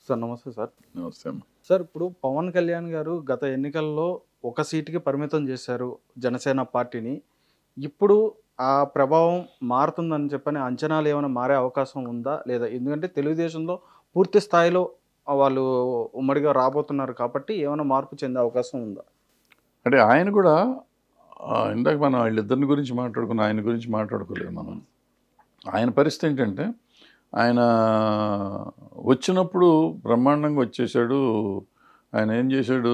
Sir నమస్తే sir. నమస్తే అమ్మ. సార్ ఇప్పుడు పవన్ కళ్యాణ్ గారు గత ఎన్నికల్లో ఒక సీటుకి పరిమితం చేశారు జనసేన పార్టీని. ఇప్పుడు ఆ ప్రభావం మారుతుందని చెప్పని అంచనాలు ఏమైనా మారే అవకాశం ఉందా? లేదా? ఎందుకంటే తెలుగుదేశంలో పూర్తి స్థాయిలో వాళ్ళు ఉమ్మడిగా రాబోతున్నారు కాబట్టి ఏమైనా మార్పు చెందే అవకాశం ఉందా? అంటే ఆయన కూడా ఇందాక మనం వీళ్ళిద్దరిని గురించి మాట్లాడుకున్నాం, ఆయన గురించి మాట్లాడుకోలేదు మనం. ఆయన పరిస్థితి ఏంటంటే ఆయన వచ్చినప్పుడు బ్రహ్మాండంగా వచ్చేసాడు. ఆయన ఏం చేశాడు,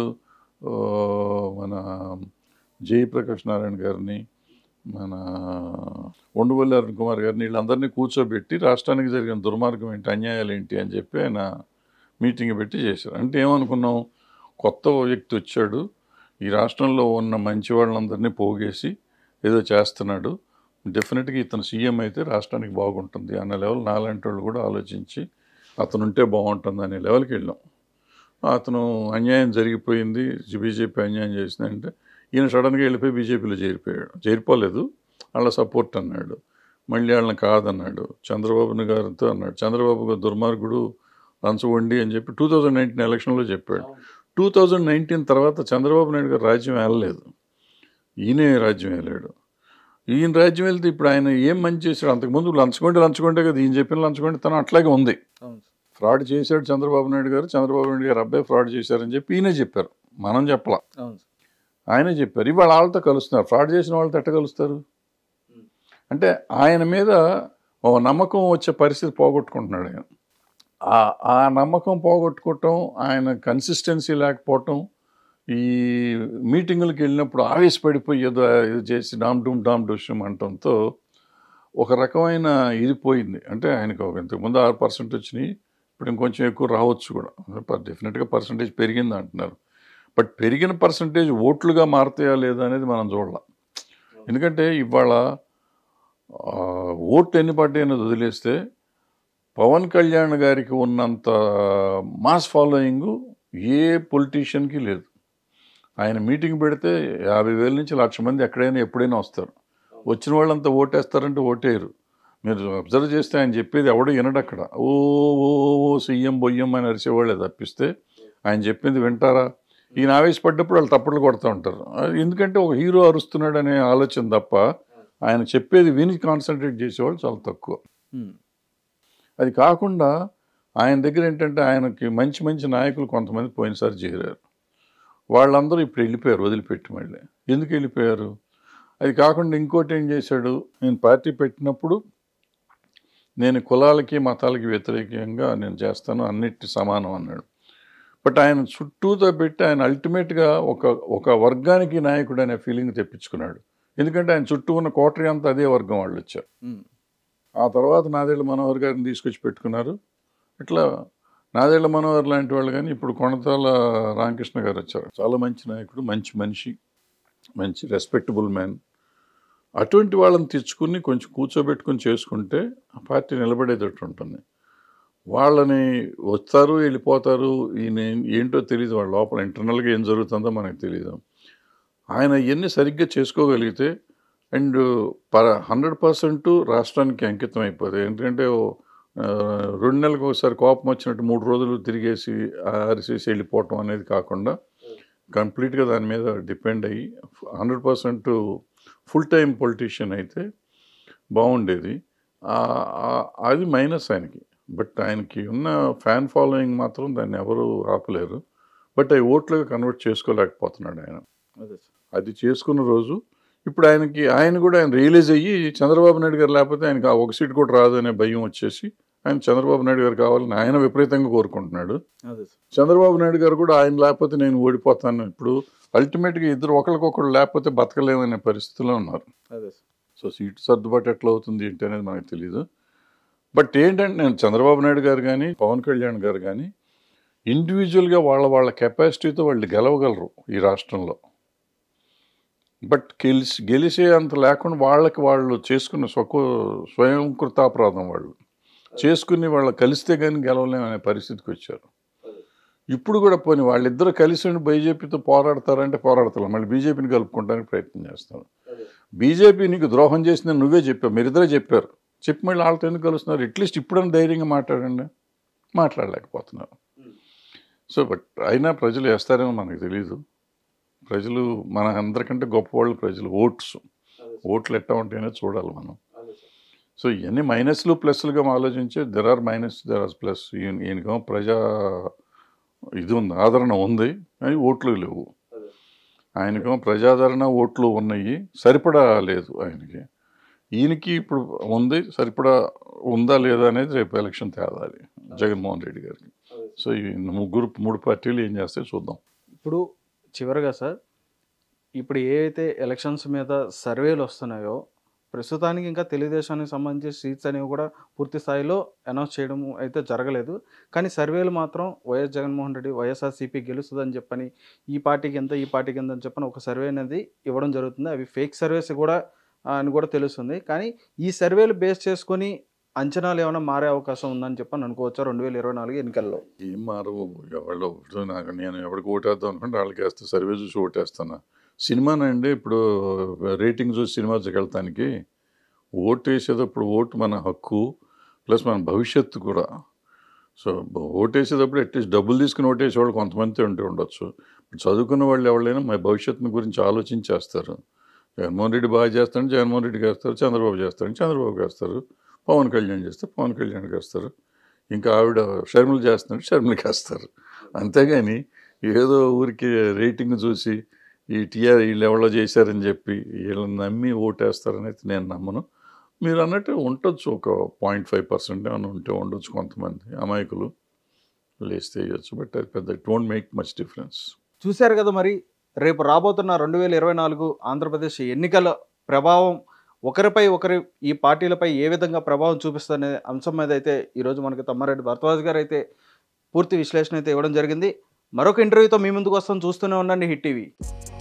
మన జయప్రకాష్ నారాయణ గారిని, మన ఉండవల్లి అరుణ్ కుమార్ గారిని, వీళ్ళందరినీ కూర్చోబెట్టి రాష్ట్రానికి జరిగిన దుర్మార్గం ఏంటి, అన్యాయాలు ఏంటి అని చెప్పి ఆయన మీటింగ్ పెట్టి చేశారు. అంటే ఏమనుకున్నాం, కొత్త వ్యక్తి వచ్చాడు, ఈ రాష్ట్రంలో ఉన్న మంచి వాళ్ళందరినీ పోగేసి ఏదో చేస్తున్నాడు, డెఫినెట్గా ఇతను సీఎం అయితే రాష్ట్రానికి బాగుంటుంది అన్న లెవెల్ నాలాంటి వాళ్ళు కూడా ఆలోచించి అతను ఉంటే బాగుంటుంది అనే లెవెల్కి వెళ్ళాం. అతను అన్యాయం జరిగిపోయింది, బీజేపీ అన్యాయం చేసిందంటే ఈయన సడన్గా వెళ్ళిపోయి బీజేపీలో చేరిపోలేదు, వాళ్ళ సపోర్ట్ అన్నాడు. మళ్ళీ వాళ్ళని కాదన్నాడు, చంద్రబాబు గారితో అన్నాడు, చంద్రబాబు గారు దుర్మార్గుడు, లంచగొండి అని చెప్పి 2019 ఎలక్షన్లో చెప్పాడు. 2019 తర్వాత చంద్రబాబు నాయుడు గారు రాజ్యం వెళ్ళలేదు, ఈయనే రాజ్యం వెళ్ళాడు. ఈయన రాజ్యం వెళ్తే ఇప్పుడు ఆయన ఏం మంచి చేశాడు? అంతకుముందు లంచగొండే కదా ఈయన చెప్పిన లంచగొండి తను అట్లాగే ఉంది. ఫ్రాడ్ చేశాడు చంద్రబాబు నాయుడు గారు, చంద్రబాబు నాయుడు గారు అబ్బాయి ఫ్రాడ్ చేశారని చెప్పి ఈయనే చెప్పారు, మనం చెప్పలా, ఆయనే చెప్పారు. ఇవాళ వాళ్ళతో కలుస్తున్నారు, ఫ్రాడ్ చేసిన వాళ్ళతో ఎట్ట కలుస్తారు? అంటే ఆయన మీద ఓ నమ్మకం వచ్చే పరిస్థితి పోగొట్టుకుంటున్నాడు ఆయన. ఆ నమ్మకం పోగొట్టుకోవటం, ఆయన కన్సిస్టెన్సీ లేకపోవటం, ఈ మీటింగులకు వెళ్ళినప్పుడు ఆవేశపడిపోయి ఏదో చేసి డామ్ డూమ్ డూషం అంటంతో ఒక రకమైన ఇది పోయింది. అంటే ఆయనకు ఇంతకుముందు 6% వచ్చినాయి, ఇప్పుడు ఇంకొంచెం ఎక్కువ రావచ్చు కూడా, డెఫినెట్గా పర్సంటేజ్ పెరిగింది అంటున్నారు. బట్ పెరిగిన పర్సంటేజ్ ఓట్లుగా మారుతాయా లేదా అనేది మనం చూడాల. ఎందుకంటే ఇవాళ ఓట్లు ఎన్ని పడ్డాయి అనేది వదిలేస్తే పవన్ కళ్యాణ్ గారికి ఉన్నంత మాస్ ఫాలోయింగ్ ఏ పొలిటీషియన్కి లేదు. ఆయన మీటింగ్ పెడితే 50,000 నుంచి 1,00,000 మంది ఎక్కడైనా ఎప్పుడైనా వస్తారు. వచ్చిన వాళ్ళంతా ఓటేస్తారంటే ఓటేయరు. మీరు అబ్జర్వ్ చేస్తే ఆయన చెప్పేది ఎవడో వినడు అక్కడ. ఓ ఓ సీఎం బొయ్యం అని అరిసేవాళ్ళే తప్పిస్తే ఆయన చెప్పింది వింటారా? ఈయన ఆవేశపడ్డప్పుడు వాళ్ళు తప్పట్లు కొడుతూ ఉంటారు. ఎందుకంటే ఒక హీరో అరుస్తున్నాడు అనే ఆలోచన తప్ప ఆయన చెప్పేది విని కాన్సన్ట్రేట్ చేసేవాళ్ళు చాలా తక్కువ. అది కాకుండా ఆయన దగ్గర ఏంటంటే ఆయనకి మంచి మంచి నాయకులు కొంతమంది పోయినసారి చేరారు, వాళ్ళందరూ ఇప్పుడు వెళ్ళిపోయారు వదిలిపెట్టి. మళ్ళీ ఎందుకు వెళ్ళిపోయారు? అది కాకుండా ఇంకోటి ఏం చేశాడు, నేను పార్టీ పెట్టినప్పుడు నేను కులాలకి మతాలకి వ్యతిరేకంగా నేను చేస్తాను, అన్నిటి సమానం అన్నాడు. బట్ ఆయన చుట్టూతో పెట్టి ఆయన అల్టిమేట్గా ఒక వర్గానికి నాయకుడు అనే ఫీలింగ్ తెప్పించుకున్నాడు. ఎందుకంటే ఆయన చుట్టూ ఉన్న కోటరీ అంతా అదే వర్గం వాళ్ళు వచ్చారు. ఆ తర్వాత నాదేళ్ల మనోహర్ గారిని తీసుకొచ్చి పెట్టుకున్నారు. ఇట్లా నాదేళ్ల మనోహర్ లాంటి వాళ్ళు కానీ ఇప్పుడు కొణతాల రామకృష్ణ గారు వచ్చారు, చాలా మంచి నాయకుడు, మంచి మనిషి, మంచి రెస్పెక్టబుల్ మ్యాన్. అటువంటి వాళ్ళని తెచ్చుకుని కొంచెం కూర్చోబెట్టుకుని చేసుకుంటే ఆ పార్టీ నిలబడేటట్టు ఉంటుంది. వాళ్ళని వస్తారు వెళ్ళిపోతారు, ఈయన ఏంటో తెలియదు, వాళ్ళ లోపల ఇంటర్నల్గా ఏం జరుగుతుందో మనకు తెలియదు. ఆయన ఇవన్నీ సరిగ్గా చేసుకోగలిగితే అండ్ 100% రాష్ట్రానికి అంకితం అయిపోతాయి. ఎందుకంటే 2 నెలలకు ఒకసారి కోపం వచ్చినట్టు 3 రోజులు తిరిగేసి అరిసేసి వెళ్ళిపోవటం అనేది కాకుండా కంప్లీట్గా దాని మీద డిపెండ్ అయ్యి 100% ఫుల్ టైం పొలిటీషియన్ అయితే బాగుండేది. అది మైనస్ ఆయనకి. బట్ ఆయనకి ఉన్న ఫ్యాన్ ఫాలోయింగ్ మాత్రం దాన్ని ఎవరు ఆపలేరు. బట్ అవి ఓట్లుగా కన్వర్ట్ చేసుకోలేకపోతున్నాడు ఆయన. అది చేసుకున్న రోజు ఇప్పుడు ఆయన కూడా ఆయన రియలైజ్ అయ్యి చంద్రబాబు నాయుడు గారు లేకపోతే ఆయనకి ఆ ఒక సీట్ కూడా రాదు అనే భయం వచ్చేసి ఆయన చంద్రబాబు నాయుడు గారు కావాలని ఆయన విపరీతంగా కోరుకుంటున్నాడు. చంద్రబాబు నాయుడు గారు కూడా ఆయన లేకపోతే నేను ఓడిపోతాను, ఇప్పుడు అల్టిమేట్గా ఇద్దరు ఒకరికొకరు లేకపోతే బతకలేమనే పరిస్థితిలో ఉన్నారు. సో సీటు సర్దుబాటు ఎట్లా అవుతుంది ఏంటి అనేది మనకు తెలియదు. బట్ ఏంటంటే నేను చంద్రబాబు నాయుడు గారు కానీ పవన్ కళ్యాణ్ గారు కానీ ఇండివిజువల్గా వాళ్ళ కెపాసిటీతో వాళ్ళు గెలవగలరు ఈ రాష్ట్రంలో. బట్ గెలిచే అంత లేకుండా వాళ్ళు చేసుకున్న స్వయం కృతాపరాధం వాళ్ళు చేసుకుని వాళ్ళు కలిస్తే కానీ గెలవలేమనే పరిస్థితికి వచ్చారు. ఇప్పుడు కూడా పోనీ వాళ్ళిద్దరూ కలిసి ఉండి బీజేపీతో పోరాడతారంటే పోరాడతారు, మళ్ళీ బీజేపీని కలుపుకోవడానికి ప్రయత్నం చేస్తారు. బీజేపీ నీకు ద్రోహం చేసిందని నువ్వే చెప్పావు, మీరిద్దరే చెప్పారు, చెప్పి మళ్ళీ వాళ్ళతో ఎందుకు కలుస్తున్నారు? అట్లీస్ట్ ఇప్పుడైనా ధైర్యంగా మాట్లాడండి, మాట్లాడలేకపోతున్నారు. సో బట్ అయినా ప్రజలు వేస్తారేమో మనకు తెలీదు. ప్రజలు మన అందరికంటే గొప్పవాళ్ళు ప్రజలు. ఓట్లు ఎట్టా ఉంటాయనే చూడాలి మనం. సో ఇవన్నీ మైనస్లు ప్లస్లుగా ఆలోచించి there are minus, there are plus. ఈయనకేమో ప్రజా ఇది ఉంది, ఆదరణ ఉంది, అని ఓట్లు లేవు. ఆయనకేమో ప్రజాదరణ ఓట్లు ఉన్నాయి, సరిపడా లేదు ఆయనకి. ఈయనకి ఇప్పుడు ఉంది, సరిపడా ఉందా లేదా అనేది రేపు ఎలక్షన్ తేలాలి జగన్మోహన్ రెడ్డి గారికి. సో ఈ మూడు పార్టీలు ఏం చేస్తే చూద్దాం. ఇప్పుడు చివరిగా సార్, ఇప్పుడు ఏవైతే ఎలక్షన్స్ మీద సర్వేలు వస్తున్నాయో, ప్రస్తుతానికి ఇంకా తెలుగుదేశానికి సంబంధించి సీట్స్ అనేవి కూడా పూర్తి స్థాయిలో అనౌన్స్ చేయడం అయితే జరగలేదు. కానీ సర్వేలు మాత్రం వైఎస్ జగన్మోహన్ రెడ్డి వైఎస్ఆర్సీపీ గెలుస్తుందని చెప్పని, ఈ పార్టీకి ఎంత ఈ పార్టీకి ఎంత అని చెప్పని ఒక సర్వే అనేది ఇవ్వడం జరుగుతుంది. అవి ఫేక్ సర్వేస్ కూడా అని కూడా తెలుస్తుంది. కానీ ఈ సర్వేలు బేస్ చేసుకొని అంచనాలు ఏమైనా మారే అవకాశం ఉందని చెప్పని అనుకోవచ్చా 2024 ఎన్నికల్లో? ఏం మారవు. ఎవరో నేను ఎవరికి ఓటేద్దాం అనుకుంటే వాళ్ళకి వేస్తా, సర్వే చూసి ఓటేస్తాను. సినిమానండి ఇప్పుడు రేటింగ్ చూసి సినిమా వెళ్తానికి ఓటు వేసేటప్పుడు ఓటు మన హక్కు ప్లస్ మన భవిష్యత్తు కూడా. సో ఓటు వేసేటప్పుడు అట్లీస్ట్ డబ్బులు తీసుకుని ఓటు వేసేవాళ్ళు కొంతమంది ఉండొచ్చు. చదువుకున్న వాళ్ళు ఎవరైనా మా భవిష్యత్తుని గురించి ఆలోచించేస్తారు. జగన్మోహన్ రెడ్డి బాగా చేస్తాడు, జగన్మోహన్ రెడ్డికి వేస్తారు. చంద్రబాబు చేస్తాడు, చంద్రబాబుకి వేస్తారు. పవన్ కళ్యాణ్ చేస్తే పవన్ కళ్యాణ్కి వేస్తారు. ఇంకా ఆవిడ షర్మిల చేస్తున్నాడు, షర్మిలకి వేస్తారు. అంతేగాని ఏదో ఊరికి రేటింగ్ చూసి ఈ వీళ్ళు ఎవరో చేశారని చెప్పి వీళ్ళని నమ్మి ఓటేస్తారనేది నేను నమ్మను. మీరు అన్నట్టు ఉండొచ్చు, ఒక 0.5% ఏమైనా ఉంటే ఉండొచ్చు కొంతమంది అమాయకులు లేస్తే వేయచ్చు. బట్ అది పెద్ద it won't make much difference. చూశారు కదా, మరి రేపు రాబోతున్న 2024 ఆంధ్రప్రదేశ్ ఎన్నికల ప్రభావం ఒకరిపై ఒకరి ఈ పార్టీలపై ఏ విధంగా ప్రభావం చూపిస్తుందనే అంశం మీద అయితే ఈరోజు మనకి తమ్మారెడ్డి భరద్వాజ్ గారు అయితే పూర్తి విశ్లేషణ అయితే ఇవ్వడం జరిగింది. మరొక ఇంటర్వ్యూతో మీ ముందుకు వస్తాం. చూస్తూనే ఉండండి హిట్ టీవీ.